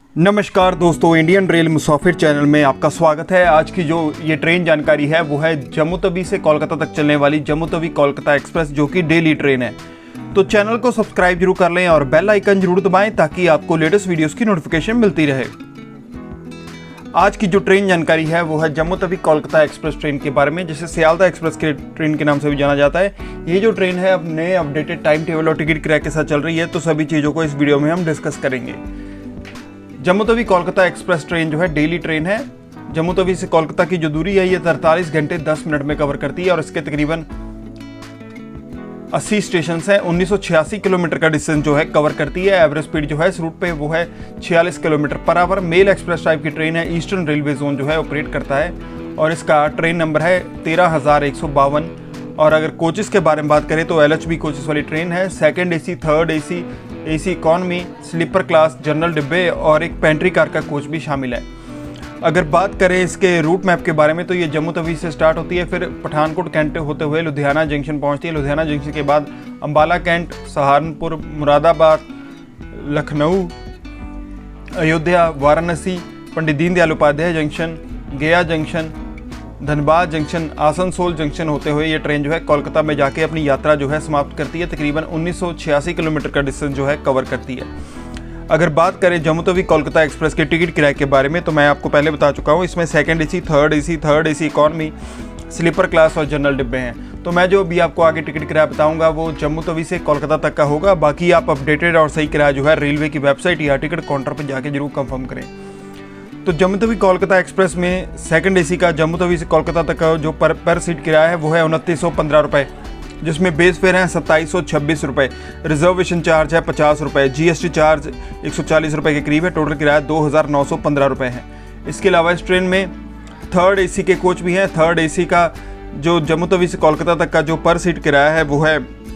नमस्कार दोस्तों, Indian rail मुसाफिर channel में आपका स्वागत है। आज की जो ये ट्रेन जानकारी है वो है जम्मू तवी से कोलकाता तक चलने वाली जम्मू तवी कोलकाता एक्सप्रेस, जो कि डेली ट्रेन है। तो चैनल को सब्सक्राइब जरूर कर लें और बेल आइकन जरूर दबाएं ताकि आपको लेटेस्ट वीडियोस की नोटिफिकेशन मिलती रहे। आज की जो ट्रेन जानकारी है वो है जम्मू तवी कोलकाता एक्सप्रेस ट्रेन के बारे में, जिसे सियालदा एक्सप्रेस के ट्रेन के नाम से भी जाना जाता है। ये जो ट्रेन है अपने अपडेटेड टाइम टेबल और टिकट किराए के साथ चल रही है, तो सभी चीज़ों को इस वीडियो में हम डिस्कस करेंगे। जम्मू तवी कोलकाता एक्सप्रेस ट्रेन जो है डेली ट्रेन है। जम्मू तवी से कोलकाता की जो दूरी है ये 43 घंटे 10 मिनट में कवर करती है और इसके तकरीबन 80 स्टेशन हैं। 1986 किलोमीटर का डिस्टेंस जो है कवर करती है। एवरेज स्पीड जो है इस रूट पे वो है 46 kilometre per hour. Mail express type की ट्रेन है। ईस्टर्न रेलवे जोन जो है ऑपरेट करता है और इसका ट्रेन नंबर है 13,152। और अगर कोचेस के बारे में बात करें तो LHB कोचेस वाली ट्रेन है। Second AC, third AC, AC economy, sleeper class, general डिब्बे और एक पेंट्री कार का कोच भी शामिल है। अगर बात करें इसके रूट मैप के बारे में तो ये जम्मू तवी से स्टार्ट होती है, फिर पठानकोट कैंट होते हुए लुधियाना जंक्शन पहुंचती है। लुधियाना जंक्शन के बाद Ambala cantt, Saharanpur, Moradabad, Lucknow, Ayodhya, Varanasi, Pandit Deendayal Upadhyaya junction, Gaya junction, Dhanbad junction, Asansol junction होते हुए ये ट्रेन जो है कोलकाता में जाके अपनी यात्रा जो है समाप्त करती है। तकरीबन 1986 किलोमीटर का डिस्टेंस जो है कवर करती है। अगर बात करें जम्मू तवी कोलकाता एक्सप्रेस के टिकट किराए के बारे में तो मैं आपको पहले बता चुका हूँ। इसमें second AC, third AC economy, sleeper class और जनरल डिब्बे हैं। तो मैं जो भी आपको आगे टिकट किराया बताऊंगा वो जम्मू तवी से कोलकाता तक का होगा। बाकी आप अपडेटेड और सही किराया जो है रेलवे की वेबसाइट या टिकट काउंटर पर जाके जरूर कंफर्म करें। तो जम्मू तवी कोलकाता एक्सप्रेस में सेकंड AC का जम्मू तवी से कोलकाता तक का जो पर सीट किराया है वो है 2915 रुपये, जिसमें बेस फेयर है 2726 रुपये, रिजर्वेशन चार्ज है 50 रुपये, GST चार्ज 140 रुपये के करीब है। टोटल किराया 2915 रुपये है। इसके अलावा इस ट्रेन में थर्ड AC के कोच भी हैं। थर्ड AC का जो जम्मू तवी से कोलकाता तक का जो पर सीट किराया है वो है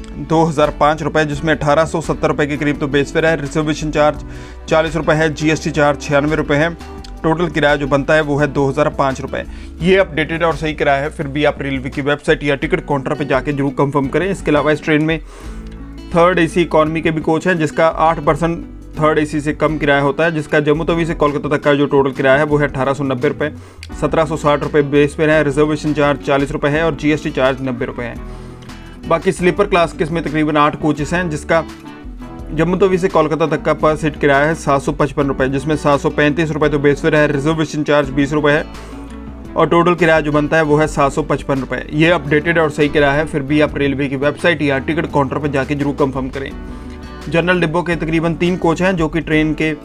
2005 रुपये, जिसमें 1870 रुपये के करीब तो बेस फेयर है। रिजर्वेशन चार्ज 40 रुपये है, GST चार्ज 96 रुपये है। टोटल किराया जो बनता है वो है 2005 रुपये। ये अपडेटेड और सही किराया है, फिर भी आप रेलवे की वेबसाइट या टिकट काउंटर पे जाके जरूर कंफर्म करें। इसके अलावा इस ट्रेन में थर्ड AC इकॉनमी के भी कोच हैं, जिसका 8% थर्ड AC से कम किराया होता है। जिसका जम्मू तवी से कोलकाता तक का जो टोटल किराया है वो है 1890 रुपये, 1760 रुपये बेस फेयर है। रिजर्वेशन चार्ज 40 रुपये है और GST चार्ज 90 रुपये है। बाकी स्लीपर क्लास के इसमें तकरीबन 8 कोचेस हैं, जिसका जम्मू तवी से कोलकाता तक का पर सीट किराया है 755 रुपये, जिसमें 735 रुपये तो बेस फेयर है। रिजर्वेशन चार्ज 20 रुपये है और टोटल किराया जो बनता है वो है 755 रुपये। ये अपडेटेड और सही किराया है, फिर भी आप रेलवे की वेबसाइट या टिकट काउंटर पर जाके जरूर कंफर्म करें। जनरल डिब्बों के तकरीबन 3 कोच हैं जो कि ट्रेन के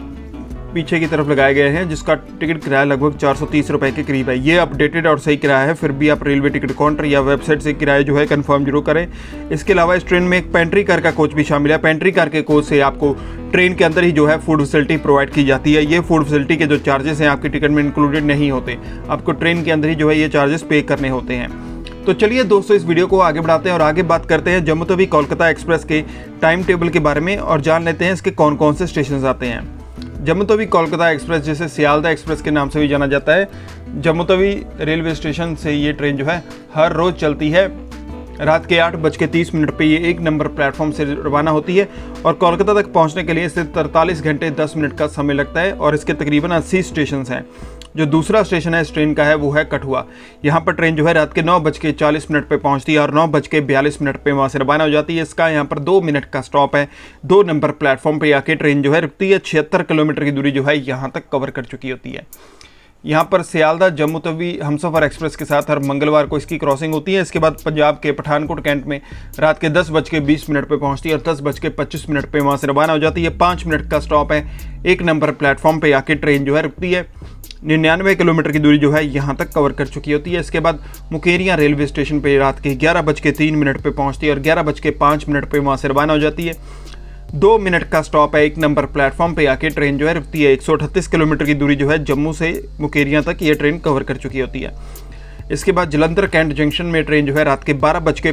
पीछे की तरफ लगाए गए हैं, जिसका टिकट किराया लगभग 430 रुपये के करीब है। ये अपडेटेड और सही किराया है, फिर भी आप रेलवे टिकट काउंटर या वेबसाइट से किराया जो है कंफर्म जरूर करें। इसके अलावा इस ट्रेन में एक पेंट्री कार का कोच भी शामिल है। पेंट्री कार के कोच से आपको ट्रेन के अंदर ही जो है फूड फैसिलिटी प्रोवाइड की जाती है। ये फूड फैसिलिटी के जो चार्जेस हैं आपकी टिकट में इंक्लूडेड नहीं होते, आपको ट्रेन के अंदर ही जो है ये चार्जेस पे करने होते हैं। तो चलिए दोस्तों, इस वीडियो को आगे बढ़ाते हैं और आगे बात करते हैं जम्मू तवी कोलकाता एक्सप्रेस के टाइम टेबल के बारे में और जान लेते हैं इसके कौन कौन से स्टेशन आते हैं। जम्मू तवी कोलकाता एक्सप्रेस, जिसे सियालदा एक्सप्रेस के नाम से भी जाना जाता है, जम्मू तवी रेलवे स्टेशन से ये ट्रेन जो है हर रोज़ चलती है। रात के 8:30 पे ये 1 नंबर प्लेटफॉर्म से रवाना होती है और कोलकाता तक पहुंचने के लिए इसे 43 घंटे 10 मिनट का समय लगता है और इसके तकरीबन 80 स्टेशन हैं। जो दूसरा स्टेशन है इस ट्रेन का है वो है कठुआ। यहाँ पर ट्रेन जो है रात के 9:40 पे पहुँचती है और 9:42 पे वहाँ से रवाना हो जाती है। इसका यहाँ पर 2 मिनट का स्टॉप है। 2 नंबर प्लेटफॉर्म पे आके ट्रेन जो है रुकती है। 76 किलोमीटर की दूरी जो है यहाँ तक कवर कर चुकी होती है। यहाँ पर सियालदा जम्मू तवी हमसफ़र एक्सप्रेस के साथ हर मंगलवार को इसकी क्रॉसिंग होती है। इसके बाद पंजाब के पठानकोट कैंट में रात के 10:20 पे पहुँचती है और 10:25 पे वहाँ से रवाना हो जाती है। 5 मिनट का स्टॉप है। 1 नंबर प्लेटफॉर्म पे आके ट्रेन जो है रुकती है। 99 किलोमीटर की दूरी जो है यहाँ तक कवर कर चुकी होती है। इसके बाद मुकेरियाँ रेलवे स्टेशन पे रात के 11:03 पे पहुँचती है और 11:05 पे वहाँ से रवाना हो जाती है। 2 मिनट का स्टॉप है। 1 नंबर प्लेटफॉर्म पे आके ट्रेन जो है रुकती है। 138 किलोमीटर की दूरी जो है जम्मू से मुकेरियाँ तक ये ट्रेन कवर कर चुकी होती है। इसके बाद जलंधर कैंट जंक्शन में ट्रेन जो है रात के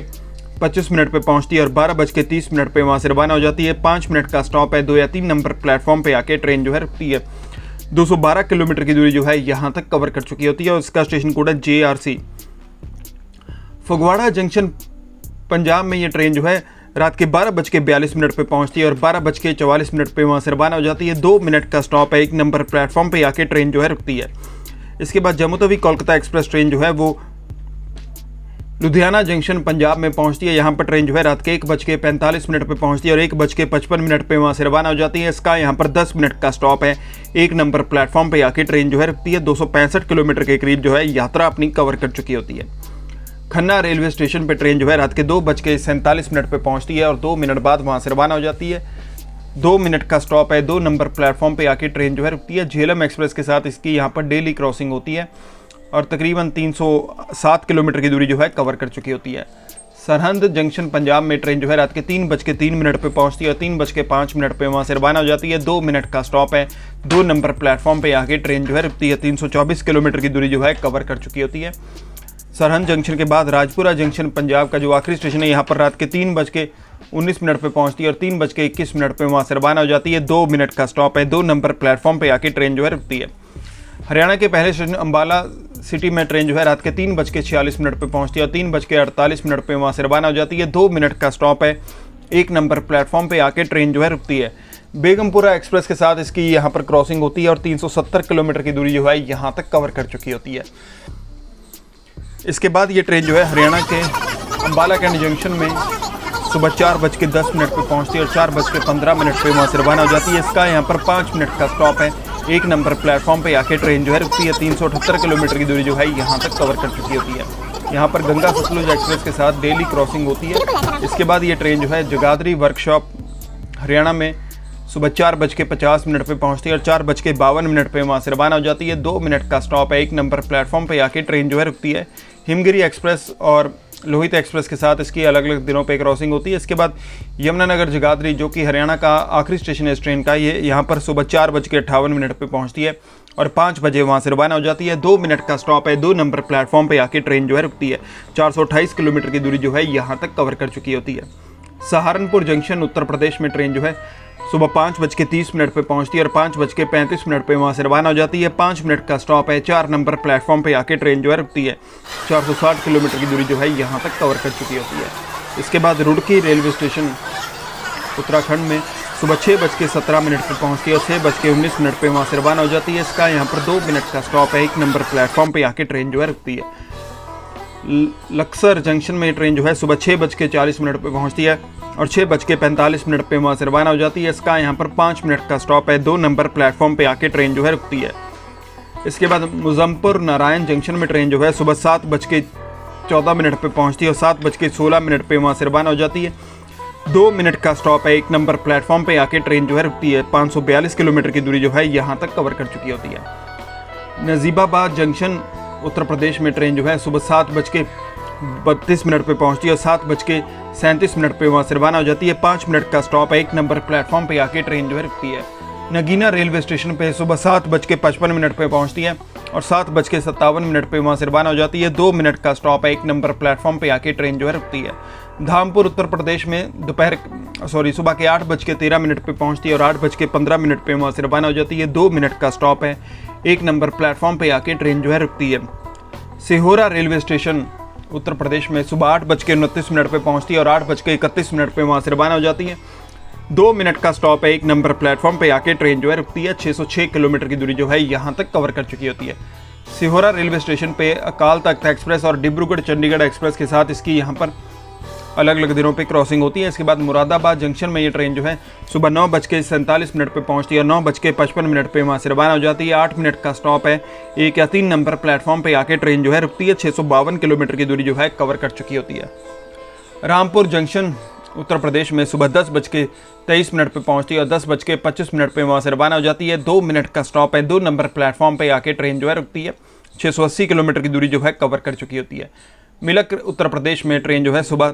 12:25 पे पहुँचती है और 12:30 पे वहाँ से रवाना हो जाती है। 5 मिनट का स्टॉप है। 2 या 3 नंबर प्लेटफॉर्म पे आके ट्रेन जो है रुकती है। 212 किलोमीटर की दूरी जो है यहाँ तक कवर कर चुकी होती है और इसका स्टेशन कोड है JRC। फगवाड़ा जंक्शन पंजाब में ये ट्रेन जो है रात के 12:42 पे पहुंचती है और 12:44 पे वहाँ से रवाना हो जाती है। 2 मिनट का स्टॉप है, 1 नंबर प्लेटफॉर्म पे आके ट्रेन जो है रुकती है। इसके बाद जम्मू तवी कोलकाता एक्सप्रेस ट्रेन जो है वो लुधियाना जंक्शन पंजाब में पहुंचती है। यहाँ पर ट्रेन जो है रात के 1:45 पे पहुंचती है और 1:55 पे वहाँ से रवाना हो जाती है। इसका यहाँ पर 10 मिनट का स्टॉप है, 1 नंबर प्लेटफॉर्म पे आके ट्रेन जो है रुकती है। 265 किलोमीटर के करीब जो है यात्रा अपनी कवर कर चुकी होती है। खन्ना रेलवे स्टेशन पे ट्रेन जो है रात के 2:47 पे पहुंचती है और 2 मिनट बाद वहाँ से रवाना हो जाती है। 2 मिनट का स्टॉप है, 2 नंबर प्लेटफॉर्म पे आके ट्रेन जो है रुकती है। झेलम एक्सप्रेस के साथ इसकी यहाँ पर डेली क्रॉसिंग होती है और तकरीबन 307 किलोमीटर की दूरी जो है कवर कर चुकी होती है। सरहंद जंक्शन पंजाब में ट्रेन जो है रात के 3:03 पे पहुंचती है और 3:05 पे वहाँ से रवाना हो जाती है। 2 मिनट का स्टॉप है, 2 नंबर प्लेटफॉर्म पे आके ट्रेन जो है रुकती है। 324 किलोमीटर की दूरी जो है कवर कर चुकी होती है। सरहंद जंक्शन के बाद राजपुरा जंक्शन पंजाब का जो आखिरी स्टेशन है, यहाँ पर रात के 3:19 पे पहुंचती है और 3:21 पे वहाँ से रवाना हो जाती है। 2 मिनट का स्टॉप है, 2 नंबर प्लेटफॉर्म पे आके ट्रेन जो है रुकती है। हरियाणा के पहले स्टेशन अम्बाला सिटी में ट्रेन जो है रात के 3:46 पे पहुंचती है और 3:48 पे वहाँ से रवाना हो जाती है। 2 मिनट का स्टॉप है, 1 नंबर प्लेटफॉर्म पे आके ट्रेन जो है रुकती है। बेगमपुरा एक्सप्रेस के साथ इसकी यहाँ पर क्रॉसिंग होती है और 370 किलोमीटर की दूरी जो है यहाँ तक कवर कर चुकी होती है। इसके बाद ये ट्रेन जो है हरियाणा के अम्बाला कैंट जंक्शन में सुबह 4:10 पे पहुंचती है और 4:15 पे वहाँ से रवाना हो जाती है। इसका यहाँ पर 5 मिनट का स्टॉप है, 1 नंबर प्लेटफॉर्म पे आके ट्रेन जो है रुकती है। 378 किलोमीटर की दूरी जो है यहाँ तक कवर कर चुकी होती है। यहाँ पर गंगा सतलुज एक्सप्रेस के साथ डेली क्रॉसिंग होती है। इसके बाद ये ट्रेन जो है जगाधरी वर्कशॉप हरियाणा में सुबह 4:50 पे पहुंचती है और 4:52 पे वहाँ से रवाना हो जाती है। 2 मिनट का स्टॉप है, 1 नंबर प्लेटफॉर्म पे आके ट्रेन जो है रुकती है। हिमगिरी एक्सप्रेस और लोहित एक्सप्रेस के साथ इसकी अलग अलग दिनों पे क्रॉसिंग होती है। इसके बाद यमुनानगर जगाधरी जो कि हरियाणा का आखिरी स्टेशन है इस ट्रेन का, ये यहाँ पर सुबह 4:58 पे पहुँचती है और 5 बजे वहाँ से रवाना हो जाती है। 2 मिनट का स्टॉप है, 2 नंबर प्लेटफॉर्म पे आके ट्रेन जो है रुकती है। 428 किलोमीटर की दूरी जो है यहाँ तक कवर कर चुकी होती है। सहारनपुर जंक्शन उत्तर प्रदेश में ट्रेन जो है सुबह 5:30 पे पहुंचती है और 5:35 पे वहाँ से रवाना हो जाती है। 5 मिनट का स्टॉप है, 4 नंबर प्लेटफॉर्म पे आके ट्रेन जो है रुकती है। 460 किलोमीटर की दूरी जो है यहाँ तक कवर कर चुकी होती है। इसके बाद रुड़की रेलवे स्टेशन उत्तराखंड में सुबह 6:17 पे पहुँचती है और 6:19 पे वहाँ से रवाना हो जाती है। इसका यहाँ पर 2 मिनट का स्टॉप है, 1 नंबर प्लेटफॉर्म पे आके ट्रेन जो है रुकती है। लक्सर जंक्शन में ट्रेन जो है सुबह 6:40 पे पहुंचती है और 6:45 पे वहाँ से रवाना हो जाती है। इसका यहाँ पर 5 मिनट का स्टॉप है, 2 नंबर प्लेटफॉर्म पे आके ट्रेन जो है रुकती है। इसके बाद मुजफ्फरपुर नारायण जंक्शन में ट्रेन जो है सुबह 7:14 पे पहुंचती है और 7:16 पे वहाँ से रवाना हो जाती है। 2 मिनट का स्टॉप है, 1 नंबर प्लेटफॉर्म पे आके ट्रेन जो है रुकती है। 542 किलोमीटर की दूरी जो है यहाँ तक कवर कर चुकी होती है। नजीबाबाद जंक्शन उत्तर प्रदेश में ट्रेन जो है सुबह 7:32 पे पहुंचती है और 7:37 पे वहाँ से रवाना हो जाती है। 5 मिनट का स्टॉप है, 1 नंबर प्लेटफॉर्म पे आके ट्रेन जो है रुकती है। नगीना रेलवे स्टेशन पे सुबह 7:55 पे पहुंचती है और 7:57 पे वहाँ से रवाना हो जाती है। 2 मिनट का स्टॉप है, 1 नंबर प्लेटफॉर्म पे आके ट्रेन जो है रुकती है। धामपुर उत्तर प्रदेश में सुबह के 8:13 पे पहुंचती है और 8:15 पे वहाँ से रवाना हो जाती है। 2 मिनट का स्टॉप है, 1 नंबर प्लेटफॉर्म पे आके ट्रेन जो है रुकती है। सिहोरा रेलवे स्टेशन उत्तर प्रदेश में सुबह 8:29 पे पहुंचती है और 8:31 पे वहाँ से रवाना हो जाती है। 2 मिनट का स्टॉप है, 1 नंबर प्लेटफॉर्म पे आके ट्रेन जो है रुकती है। 606 किलोमीटर की दूरी जो है यहाँ तक कवर कर चुकी होती है। सिहोरा रेलवे स्टेशन पे अकाल तख्त एक्सप्रेस और डिब्रूगढ़ चंडीगढ़ एक्सप्रेस के साथ इसकी यहाँ पर अलग अलग दिनों पे क्रॉसिंग होती है। इसके बाद मुरादाबाद जंक्शन में ये ट्रेन जो है सुबह 9:47 पे पहुंचती है और 9:55 पे वहाँ से रवाना हो जाती है। 8 मिनट का स्टॉप है, 1 या 3 नंबर प्लेटफॉर्म पे आके ट्रेन जो है रुकती है। 652 किलोमीटर की दूरी जो है कवर कर चुकी होती है। रामपुर जंक्शन उत्तर प्रदेश में सुबह 10:23 पे पहुंचती है और 10:25 पे वहाँ से रवाना हो जाती है। 2 मिनट का स्टॉप है, 2 नंबर प्लेटफॉर्म पे आके ट्रेन जो है रुकती है। 680 किलोमीटर की दूरी जो है कवर कर चुकी होती है। मिलक उत्तर प्रदेश में ट्रेन जो है सुबह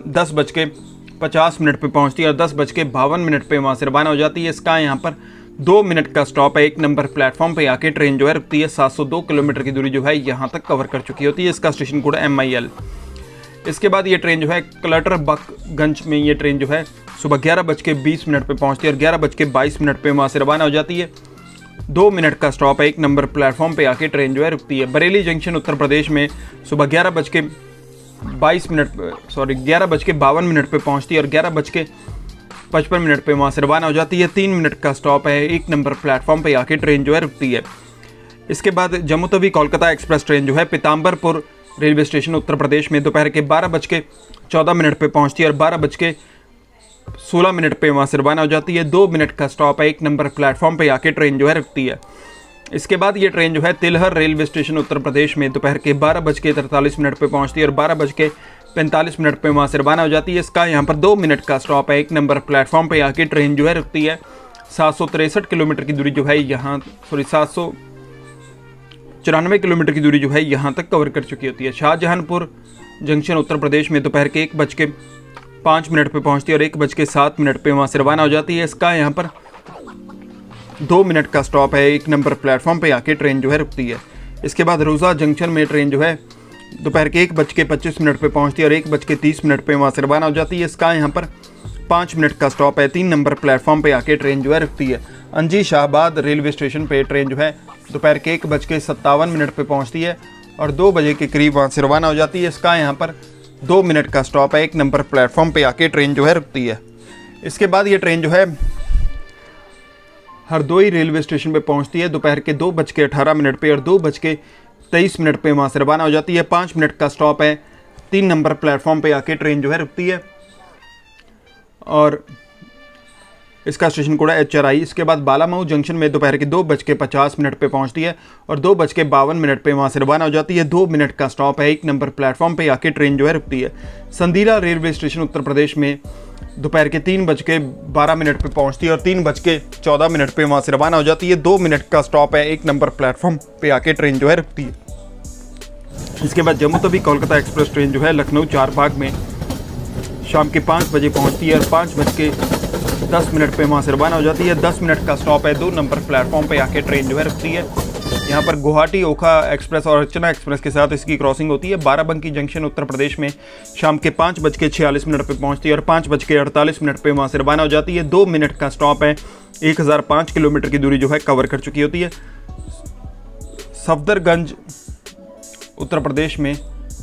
10:50 पे पहुंचती है और 10:52 पे वहाँ से रवाना हो जाती है। इसका यहाँ पर 2 मिनट का स्टॉप है, 1 नंबर प्लेटफॉर्म पे आके ट्रेन जो है रुकती है। 702 किलोमीटर की दूरी जो है यहाँ तक कवर कर चुकी होती है। इसका स्टेशन कोड MIL। इसके बाद ये ट्रेन जो है क्लटर बकगंज में ये ट्रेन जो है सुबह 11:20 पे पहुंचती है और 11:22 पे वहाँ से रवाना हो जाती है। 2 मिनट का स्टॉप है, 1 नंबर प्लेटफॉर्म पे आके ट्रेन जो है रुकती है। बरेली जंक्शन उत्तर प्रदेश में सुबह 11:52 पे पहुंचती है और 11:55 पे वहाँ से रवाना हो जाती है। 3 मिनट का स्टॉप है, 1 नंबर प्लेटफॉर्म पे आके ट्रेन जो है रुकती है। इसके बाद जम्मू तवी कोलकाता एक्सप्रेस ट्रेन जो है पीताम्बरपुर रेलवे स्टेशन उत्तर प्रदेश में दोपहर के 12:14 पे पहुंचती है और 12:16 पे वहाँ से रवाना हो जाती है। 2 मिनट का स्टॉप है, 1 नंबर प्लेटफॉर्म पे आके ट्रेन जो है रुकती है। इसके बाद ये ट्रेन जो है तिलहर रेलवे स्टेशन उत्तर प्रदेश में दोपहर के 12:43 पे पहुंचती है और 12:45 पे वहाँ से रवाना हो जाती है। इसका यहाँ पर 2 मिनट का स्टॉप है, 1 नंबर प्लेटफॉर्म पे आके ट्रेन जो है रुकती है। 763 किलोमीटर की दूरी जो है 794 किलोमीटर की दूरी जो है यहाँ तक कवर कर चुकी होती है। शाहजहांपुर जंक्शन उत्तर प्रदेश में दोपहर के 1:05 पे पहुँचती है और 1:07 पे वहाँ से रवाना हो जाती है। इसका यहाँ पर 2 मिनट का स्टॉप है, 1 नंबर प्लेटफॉर्म पे आके ट्रेन जो है रुकती है। इसके बाद रोज़ा जंक्शन में ट्रेन जो है दोपहर के 1:25 पे पहुंचती है और 1:30 पे वहाँ से रवाना हो जाती है। इसका यहाँ पर 5 मिनट का स्टॉप है, 3 नंबर प्लेटफॉर्म पे आके ट्रेन जो है रुकती है। अंजी शाहबाद रेलवे स्टेशन पे ट्रेन जो है दोपहर के 1:57 पे पहुँचती है और 2 बजे के करीब वहाँ से रवाना हो जाती है। इसका यहाँ पर 2 मिनट का स्टॉप है, 1 नंबर प्लेटफॉर्म पे आके ट्रेन जो है रुकती है। इसके बाद ये ट्रेन जो है हरदोई रेलवे स्टेशन पे पहुंचती है दोपहर के 2:18 पे और 2:23 पे वहाँ से रवाना हो जाती है। 5 मिनट का स्टॉप है, 3 नंबर प्लेटफॉर्म पे आके ट्रेन जो है रुकती है और इसका स्टेशन कोड है HRI। इसके बाद बालामऊ जंक्शन में दोपहर के 2:50 पे पहुंचती है और 2:52 पे वहाँ से रवाना हो जाती है। 2 मिनट का स्टॉप है, 1 नंबर प्लेटफॉर्म पे आके ट्रेन जो है रुकती है। संदीला रेलवे स्टेशन उत्तर प्रदेश में दोपहर के 3:12 पे पहुंचती है और 3:14 पे वहाँ से रवाना हो जाती है। 2 मिनट का स्टॉप है, 1 नंबर प्लेटफॉर्म पे आके ट्रेन जो है रुकती है। इसके बाद जम्मू तवी कोलकाता एक्सप्रेस ट्रेन जो है लखनऊ चारबाग में शाम के 5 बजे पहुंचती है और 5:10 पे वहाँ से रवाना हो जाती है। 10 मिनट का स्टॉप है, 2 नंबर प्लेटफॉर्म पे आके ट्रेन जो है रुकती है। यहाँ पर गुवाहाटी ओखा एक्सप्रेस और अर्चना एक्सप्रेस के साथ इसकी क्रॉसिंग होती है। बाराबंकी जंक्शन उत्तर प्रदेश में शाम के 5:46 पे पहुंचती है और 5:48 पे वहाँ से रवाना हो जाती है। 2 मिनट का स्टॉप है, 1005 किलोमीटर की दूरी जो है कवर कर चुकी होती है। सफदरगंज उत्तर प्रदेश में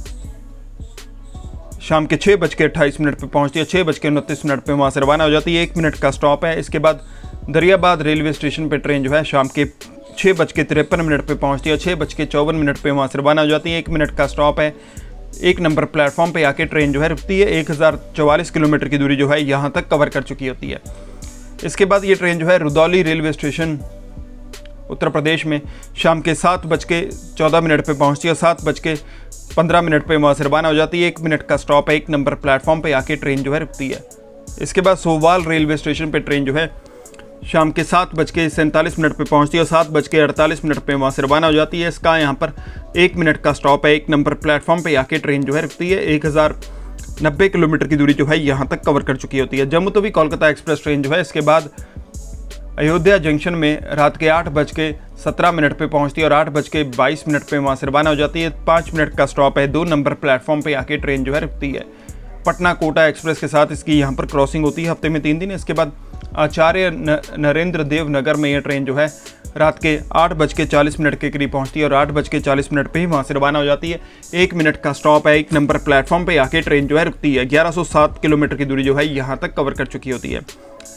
शाम के 6:28 पे पहुंचती है, 6:29 पे वहाँ से रवाना हो जाती है। 1 मिनट का स्टॉप है। इसके बाद दरियाबाद रेलवे स्टेशन पे ट्रेन जो है शाम के 6:53 पे पहुंचती है, 6:54 पे वहाँ से रवाना हो जाती है। 1 मिनट का स्टॉप है, 1 नंबर प्लेटफॉर्म पे आके ट्रेन जो है रुकती है। 1044 किलोमीटर की दूरी जो है यहाँ तक कवर कर चुकी होती है। इसके बाद ये ट्रेन जो है रुदौली रेलवे स्टेशन उत्तर प्रदेश में शाम के 7:14 पे पहुँचती है, 7:15 पे वहाँ से रवाना हो जाती है। 1 मिनट का स्टॉप है, 1 नंबर प्लेटफॉर्म पे आके ट्रेन जो है रुकती है। इसके बाद सोवाल रेलवे स्टेशन पे ट्रेन जो है शाम के 7:47 पे पहुंचती है और 7:48 पे वहाँ से रवाना हो जाती है। इसका यहाँ पर 1 मिनट का स्टॉप है, 1 नंबर प्लेटफॉर्म पे आके ट्रेन जो है रुकती है। 1090 किलोमीटर की दूरी जो है यहाँ तक कवर कर चुकी होती है। जम्मू तवी कोलकाता एक्सप्रेस ट्रेन जो है इसके बाद अयोध्या जंक्शन में रात के 8:17 पे पहुँचती है और 8:22 पे वहाँ से रवाना हो जाती है। 5 मिनट का स्टॉप है, 2 नंबर प्लेटफॉर्म पे आके ट्रेन जो है रुकती है। पटना कोटा एक्सप्रेस के साथ इसकी यहाँ पर क्रॉसिंग होती है हफ्ते में 3 दिन। इसके बाद आचार्य नरेंद्र देव नगर में यह ट्रेन जो है रात के 8:40 के करीब पहुंचती है और 8:40 पे ही वहाँ से रवाना हो जाती है। 1 मिनट का स्टॉप है, 1 नंबर प्लेटफॉर्म पे आके ट्रेन जो है रुकती है। 1107 किलोमीटर की दूरी जो है यहाँ तक कवर कर चुकी होती है।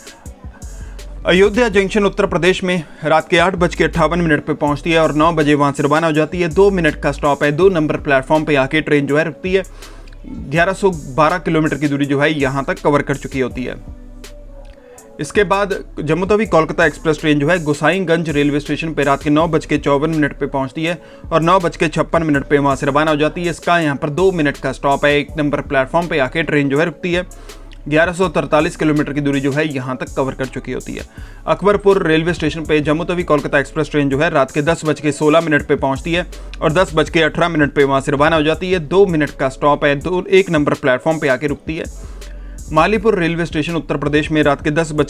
अयोध्या जंक्शन उत्तर प्रदेश में रात के 8:58 पे पहुंचती है और 9 बजे वहाँ से रवाना हो जाती है। 2 मिनट का स्टॉप है, 2 नंबर प्लेटफॉर्म पे आके ट्रेन जो है रुकती है। 1112 किलोमीटर की दूरी जो है यहाँ तक कवर कर चुकी होती है। इसके बाद जम्मू तवी कोलकाता एक्सप्रेस ट्रेन जो है गोसाईगंज रेलवे स्टेशन पे रात के 9:54 पे पहुंचती है और 9:56 पे वहाँ से रवाना हो जाती है। इसका यहाँ पर 2 मिनट का स्टॉप है, 1 नंबर प्लेटफॉर्म पे आके ट्रेन जो है रुकती है। 1143 किलोमीटर की दूरी जो है यहाँ तक कवर कर चुकी होती है। अकबरपुर रेलवे स्टेशन पे जम्मू तवी कोलकाता एक्सप्रेस ट्रेन जो है रात के 10:16 पे पहुँचती है और 10:18 पे वहाँ से रवाना हो जाती है। 2 मिनट का स्टॉप है, 1 नंबर प्लेटफॉर्म पे आके रुकती है। मालीपुर रेलवे स्टेशन उत्तर प्रदेश में रात के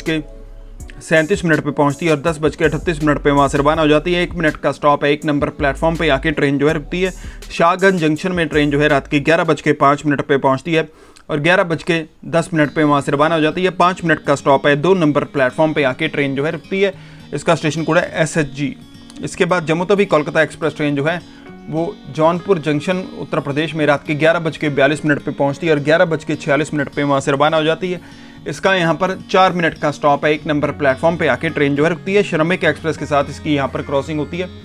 10:37 पे पहुंचती है और 10:38 पे वहाँ से रवाना हो जाती है। 1 मिनट का स्टॉप है, 1 नंबर प्लेटफॉर्म पे आके ट्रेन जो है रुकती है। शाहगंज जंक्शन में ट्रेन जो है रात के 11:05 पे पहुंचती है और 11:10 पे वहाँ से रवाना हो जाती है। 5 मिनट का स्टॉप है, 2 नंबर प्लेटफॉर्म पे आके ट्रेन जो है रुकती है। इसका स्टेशन कोड है SHG। इसके बाद जम्मू तवी कोलकाता एक्सप्रेस ट्रेन जो है वो जौनपुर जंक्शन उत्तर प्रदेश में रात के 11:42 पे पहुंचती है और 11:46 पे वहाँ से रवाना हो जाती है। इसका यहाँ पर 4 मिनट का स्टॉप है। 1 नंबर प्लेटफॉर्म पे आके ट्रेन जो है रुकती है। श्रमिक एक्सप्रेस के साथ इसकी यहाँ पर क्रॉसिंग होती है।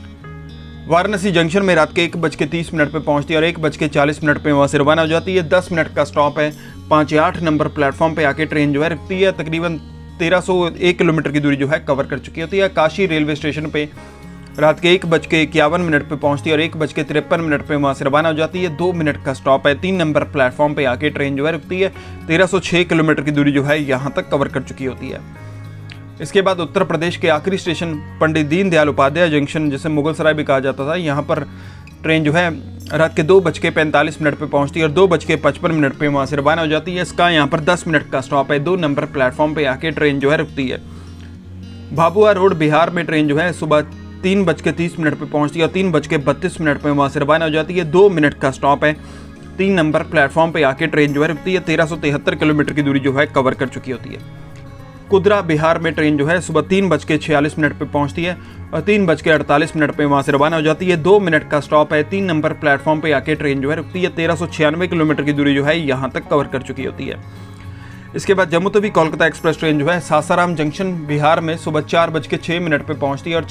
वाराणसी जंक्शन में रात के 1:30 पे पहुंचती है और 1:40 पे वहाँ से रवाना हो जाती है। 10 मिनट का स्टॉप है। 5 या 8 नंबर प्लेटफॉर्म पे आके ट्रेन जो है रुकती है। तकरीबन 1301 किलोमीटर की दूरी जो है कवर कर चुकी होती है। काशी रेलवे स्टेशन पे रात के 1:51 पे पहुंचती है और 1:53 पे वहाँ से रवाना हो जाती है। 2 मिनट का स्टॉप है। 3 नंबर प्लेटफॉर्म पे आके ट्रेन जो है रुकती है। 1306 किलोमीटर की दूरी जो है यहाँ तक कवर कर चुकी होती है। इसके बाद उत्तर प्रदेश के आखिरी स्टेशन पंडित दीनदयाल उपाध्याय जंक्शन, जिसे मुगलसराय भी कहा जाता था, यहाँ पर ट्रेन जो है रात के 2:45 पे पहुंचती है और 2:55 पे वहाँ से रवाना हो जाती है। इसका यहाँ पर 10 मिनट का स्टॉप है। 2 नंबर प्लेटफॉर्म पे आके ट्रेन जो है रुकती है। भाबुआ रोड बिहार में ट्रेन जो है सुबह 3:30 पे पहुंचती है और 3:32 पे वहाँ से रवाना हो जाती है। 2 मिनट का स्टॉप है। 3 नंबर प्लेटफॉर्म पे आके ट्रेन जो है रुकती है। 1373 किलोमीटर की दूरी जो है कवर कर चुकी होती है। कुदरा बिहार में ट्रेन जो है सुबह 3:46 पे पहुंचती है और 3:48 पे वहाँ से रवाना हो जाती है। 2 मिनट का स्टॉप है। 3 नंबर प्लेटफॉर्म पे आके ट्रेन जो है रुकती है। 1396 किलोमीटर की दूरी जो है यहाँ तक कवर कर चुकी होती है। इसके बाद जम्मू तवी कोलकाता एक्सप्रेस ट्रेन जो है सासाराम जंक्शन बिहार में सुबह 4:06 पे पहुंचती है और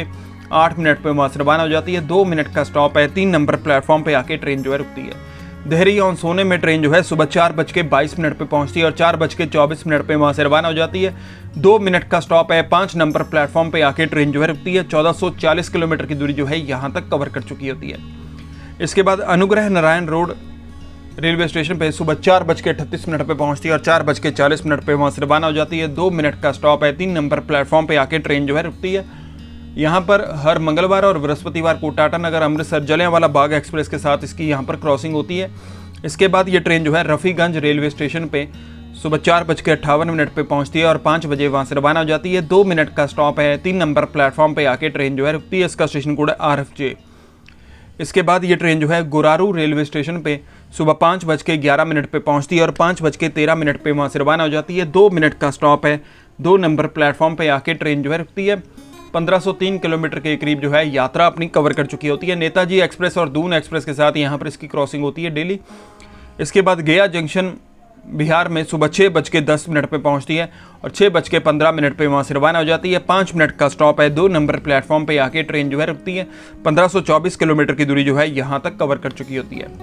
4:08 पे वहाँ से रवाना हो जाती है। 2 मिनट का स्टॉप है। 3 नंबर प्लेटफॉर्म पे आके ट्रेन जो है रुकती है। देहरी ऑन सोने में ट्रेन जो है सुबह 4:22 पे पहुंचती है और 4:24 पे वहाँ से रवाना हो जाती है। 2 मिनट का स्टॉप है। 5 नंबर प्लेटफॉर्म पे आके ट्रेन जो है रुकती है। 1440 किलोमीटर की दूरी जो है यहाँ तक कवर कर चुकी होती है। इसके बाद Anugrah Narayan road railway station पे सुबह 4:38 पे पहुंचती है और 4:40 पे वहाँ से रवाना हो जाती है। 2 मिनट का स्टॉप है। 3 नंबर प्लेटफॉर्म पे आके ट्रेन जो है रुकती है। यहाँ पर हर मंगलवार और बृहस्पतिवार को टाटानगर अमृतसर जलियांवाला बाग एक्सप्रेस के साथ इसकी यहाँ पर क्रॉसिंग होती है। इसके बाद ये ट्रेन जो है रफ़ीगंज रेलवे स्टेशन पे सुबह 4:58 पे पहुँचती है और 5 बजे वहाँ से रवाना हो जाती है। 2 मिनट का स्टॉप है। 3 नंबर प्लेटफॉर्म पे आके ट्रेन जो है रुकती है। इसका स्टेशन कोड है RFJ। इसके बाद ये ट्रेन जो है गुरारू रेलवे स्टेशन पे सुबह 5:11 पे पहुंचती है और 5:13 पे वहाँ से रवाना हो जाती है। 2 मिनट का स्टॉप है। 2 नंबर प्लेटफॉर्म पे आके ट्रेन जो है रुकती है। 1503 किलोमीटर के करीब जो है यात्रा अपनी कवर कर चुकी होती है। नेताजी एक्सप्रेस और दून एक्सप्रेस के साथ यहाँ पर इसकी क्रॉसिंग होती है डेली। इसके बाद गया जंक्शन बिहार में सुबह 6:10 पे पहुंचती है और 6:15 पे वहाँ से रवाना हो जाती है। 5 मिनट का स्टॉप है। 2 नंबर प्लेटफॉर्म पे आके ट्रेन जो है रुकती है। 1524 किलोमीटर की दूरी जो है यहाँ तक कवर कर चुकी होती है।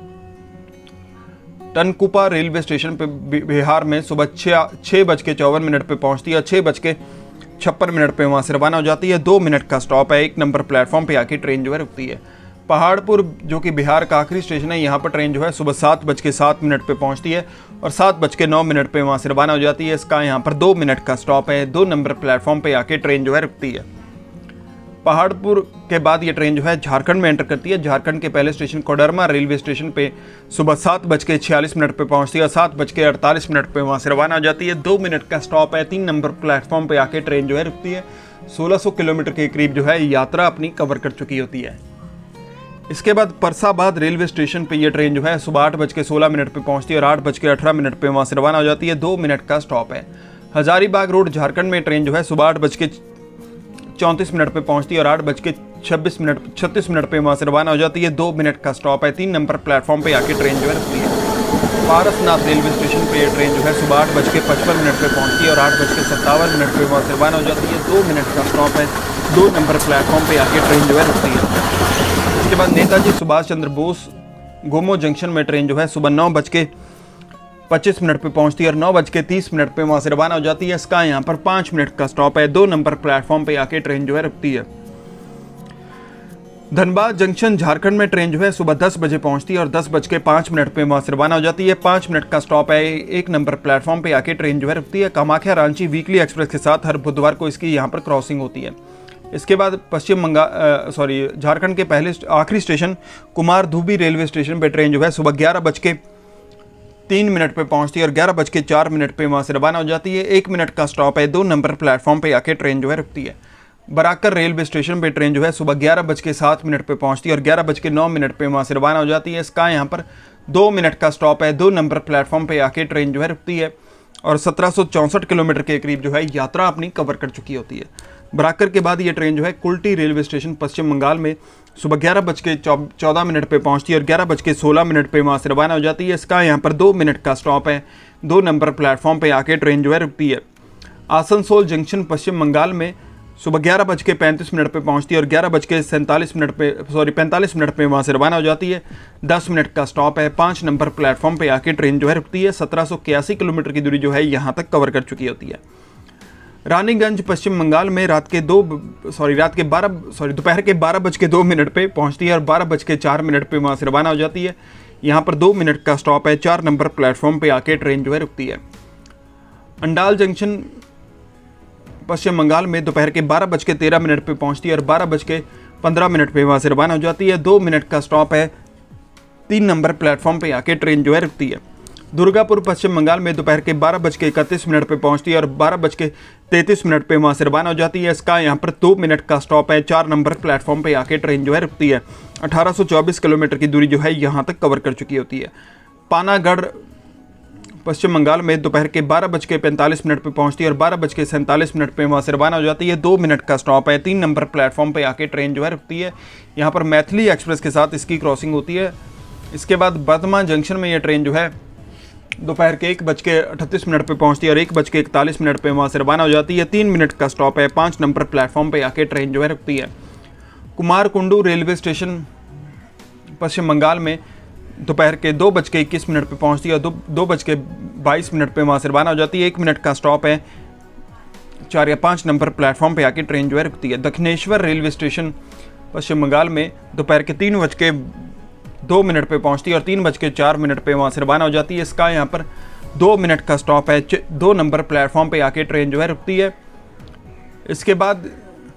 टनकुपा रेलवे स्टेशन पे बिहार में सुबह 6:54 पे पहुंचती है और 6:56 पे वहाँ से रवाना हो जाती है। 2 मिनट का स्टॉप है। 1 नंबर प्लेटफॉर्म पे आके ट्रेन जो है रुकती है। पहाड़पुर जो कि बिहार का आखिरी स्टेशन है, यहाँ पर ट्रेन जो है सुबह 7:07 पे पहुँचती है और 7:09 पे वहाँ से रवाना हो जाती है। इसका यहाँ पर 2 मिनट का स्टॉप है। 2 नंबर प्लेटफॉर्म पे आके ट्रेन जो है रुकती है। पहाड़पुर के बाद ये ट्रेन जो है झारखंड में एंटर करती है। झारखंड के पहले स्टेशन कोडरमा रेलवे स्टेशन पे सुबह 7:46 पे पहुँचती है और 7:48 पे वहाँ से रवाना हो जाती है। 2 मिनट का स्टॉप है। 3 नंबर प्लेटफॉर्म पे आके ट्रेन जो है रुकती है। 1600 किलोमीटर के करीब जो है यात्रा अपनी कवर कर चुकी होती है। इसके बाद परसाबाद रेलवे स्टेशन पे ये ट्रेन जो है सुबह 8:16 पे पहुंचती है और 8:18 पे वहाँ से रवाना हो जाती है। 2 मिनट का स्टॉप है। हजारीबाग रोड झारखंड में ट्रेन जो है सुबह 8:34 पे पहुंचती है और 8:36 पे वहाँ से रवाना हो जाती है। 2 मिनट का स्टॉप है। 3 नंबर प्लेटफॉर्म पे आके ट्रेन जो है रुकती है। पारसनाथ रेलवे स्टेशन पे ये ट्रेन जो है सुबह 8:55 पे पहुंचती है और 8:57 पे वहाँ से रवाना हो जाती है। 2 मिनट का स्टॉप है। 2 नंबर प्लेटफॉर्म पे आके ट्रेन जो है रुकती है। इसके बाद नेताजी सुभाष चंद्र बोस गोमो जंक्शन में ट्रेन जो है सुबह 9:25 पे पहुंचती है और 9:30 पे वहाँ से रवाना हो जाती है। इसका यहाँ पर 5 मिनट का स्टॉप है। 2 नंबर प्लेटफॉर्म पे आके ट्रेन जो है रुकती है। धनबाद जंक्शन झारखंड में ट्रेन जो है सुबह 10 बजे पहुंचती है और 10:05 पे वहाँ से रवाना हो जाती है। 5 मिनट का स्टॉप है। 1 नंबर प्लेटफॉर्म पे आके ट्रेन जो है रुकती है। कामाख्या रांची वीकली एक्सप्रेस के साथ हर बुधवार को इसकी यहाँ पर क्रॉसिंग होती है। इसके बाद झारखंड के पहले आखिरी स्टेशन कुमारधुबी रेलवे स्टेशन पे ट्रेन जो है सुबह 11:03 पे पहुंचती है और 11:04 पे वहाँ से रवाना हो जाती है। 1 मिनट का स्टॉप है। 2 नंबर प्लेटफॉर्म पे आके ट्रेन जो है रुकती है। बराकर रेलवे स्टेशन पे ट्रेन जो है सुबह 11:07 पे पहुंचती है और 11:09 पे वहाँ से रवाना हो जाती है। इसका यहाँ पर 2 मिनट का स्टॉप है। 2 नंबर प्लेटफॉर्म पे आके ट्रेन जो है रुकती है और 1764 किलोमीटर के करीब जो है यात्रा अपनी कवर कर चुकी होती है। बराकर के बाद ये ट्रेन जो है कुल्टी रेलवे स्टेशन पश्चिम बंगाल में सुबह 11:14 पे पहुंचती है और 11:16 पे वहाँ से रवाना हो जाती है। इसका यहाँ पर 2 मिनट का स्टॉप है। 2 नंबर प्लेटफॉर्म पे आके ट्रेन जो है रुकती है। आसनसोल जंक्शन पश्चिम बंगाल में सुबह 11:35 पे पहुंचती है और 45 मिनट पे वहाँ से रवाना हो जाती है। 10 मिनट का स्टॉप है। 5 नंबर प्लेटफॉर्म पे आके ट्रेन जो है रुकती है। 1781 किलोमीटर की दूरी जो है यहाँ तक कवर कर चुकी होती है। रानीगंज पश्चिम बंगाल में दोपहर के 12:02 पे पहुंचती है और 12:04 पे वहाँ से रवाना हो जाती है। यहाँ पर 2 मिनट का स्टॉप है। 4 नंबर प्लेटफॉर्म पे आके ट्रेन जो है रुकती है। अंडाल जंक्शन पश्चिम बंगाल में दोपहर के 12:13 पे पहुंचती है और 12:15 पे वहाँ से रवाना हो जाती है। 2 मिनट का स्टॉप है। 3 नंबर प्लेटफॉर्म पे आके ट्रेन जो है रुकती है। दुर्गापुर पश्चिम बंगाल में दोपहर के 12:31 पे पहुंचती है और 12:33 पे वहाँ से रवाना हो जाती है। इसका यहाँ पर 2 मिनट का स्टॉप है। 4 नंबर प्लेटफॉर्म पे आके ट्रेन जो है रुकती है। 1824 किलोमीटर की दूरी जो है यहाँ तक कवर कर चुकी होती है। पानागढ़ पश्चिम बंगाल में दोपहर के 12:45 पे पहुंचती है और 12:47 पे वहाँ से रवाना हो जाती है। 2 मिनट का स्टॉप है। 3 नंबर प्लेटफॉर्म पे आके ट्रेन जो है रुकती है। यहाँ पर मैथिली एक्सप्रेस के साथ इसकी क्रॉसिंग होती है। इसके बाद बर्धमान जंक्शन में यह ट्रेन जो है दोपहर के 1:38 पे पहुंचती है और 1:41 पे वहाँ से रवाना हो जाती है। 3 मिनट का स्टॉप है। 5 नंबर प्लेटफॉर्म पे आके ट्रेन जो है रुकती है। कुमारकुंडू रेलवे स्टेशन पश्चिम बंगाल में दोपहर के 2:21 पे पहुंचती है और 2:22 पे वहाँ से रवाना हो जाती है। 1 मिनट का स्टॉप है। 4 या 5 नंबर प्लेटफॉर्म पे आके ट्रेन जो है रुकती है। दक्षिणेश्वर रेलवे स्टेशन पश्चिम बंगाल में दोपहर के 3:02 पे पहुंचती है और 3:04 पे वहाँ से रवाना हो जाती है। इसका यहाँ पर 2 मिनट का स्टॉप है। 2 नंबर प्लेटफॉर्म पे आके ट्रेन जो है रुकती है। इसके बाद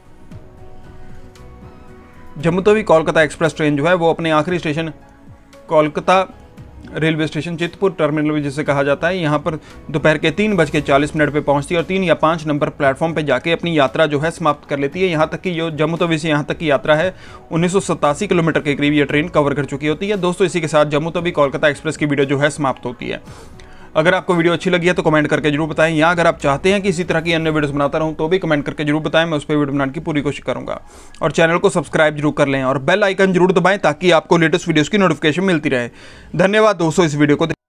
जम्मू तवी कोलकाता एक्सप्रेस ट्रेन जो है वो अपने आखिरी station Kolkata railway station Chitpur terminal भी जिसे कहा जाता है, यहाँ पर दोपहर के 3:40 पे पहुंचती है और 3 या 5 नंबर प्लेटफॉर्म पे जाके अपनी यात्रा जो है समाप्त कर लेती है। यहाँ तक कि जो जम्मू तवी से यहाँ तक की यात्रा है 1987 किलोमीटर के करीब ये ट्रेन कवर कर चुकी होती है। दोस्तों इसी के साथ जम्मू तवी कोलकाता एक्सप्रेस की वीडियो जो है समाप्त होती है। अगर आपको वीडियो अच्छी लगी है तो कमेंट करके जरूर बताएं, या अगर आप चाहते हैं कि इसी तरह की अन्य वीडियोस बनाता रहूं तो भी कमेंट करके जरूर बताएं, मैं उस पर वीडियो बनाने की पूरी कोशिश करूंगा। और चैनल को सब्सक्राइब जरूर कर लें और बेल आइकन जरूर दबाएं ताकि आपको लेटेस्ट वीडियोस की नोटिफिकेशन मिलती रहे। धन्यवाद दोस्तों इस वीडियो को